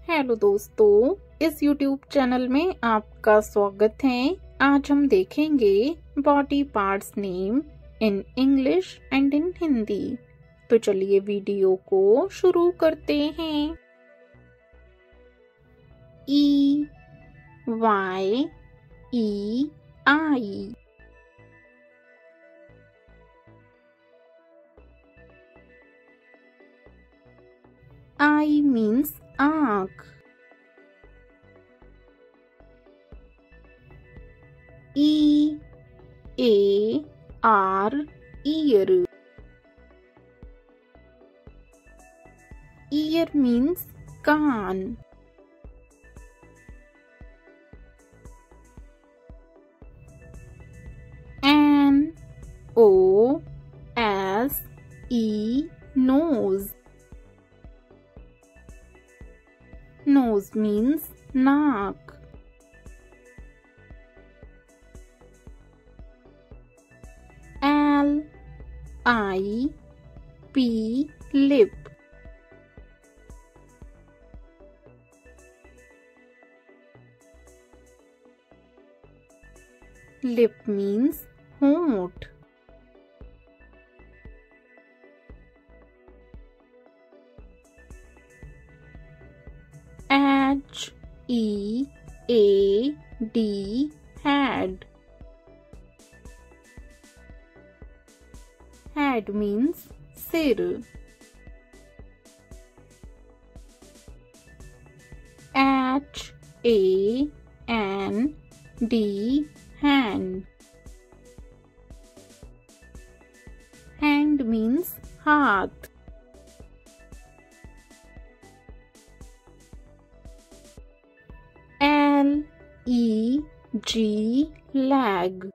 Hello दोस्तों, इस YouTube channel में आपका स्वागत है। आज हम देखेंगे body parts name in English and in Hindi. तो चलिए वीडियो को शुरू करते हैं। E Y E I I means आँख। E A R ear. Ear means kaan. N O S E nose. Nose means नाक। L I P lip. Lip means होंठ। H E A D head. Head means सिर। H A N D hand. Hand means हाथ। L E G leg.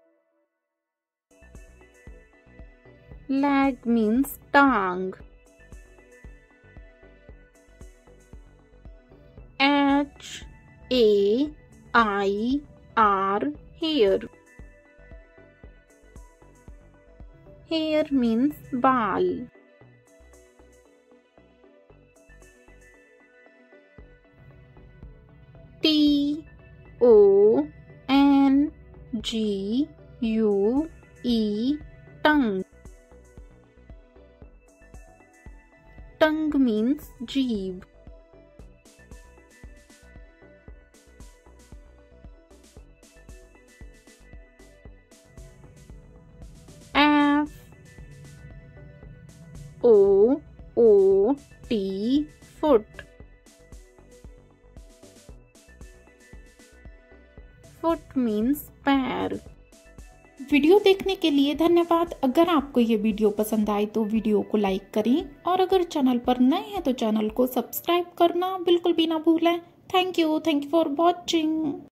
Leg means टांग। H A I R hair. Hair means बाल। T O N G U E tongue. Tongue means जीभ। F O O T foot. Foot means pair. Video देखने के लिए धन्यवाद। अगर आपको ये वीडियो पसंद आए तो वीडियो को लाइक करें और अगर चैनल पर नए हैं तो चैनल को सब्सक्राइब करना बिल्कुल भी ना भूलें। Thank you for watching.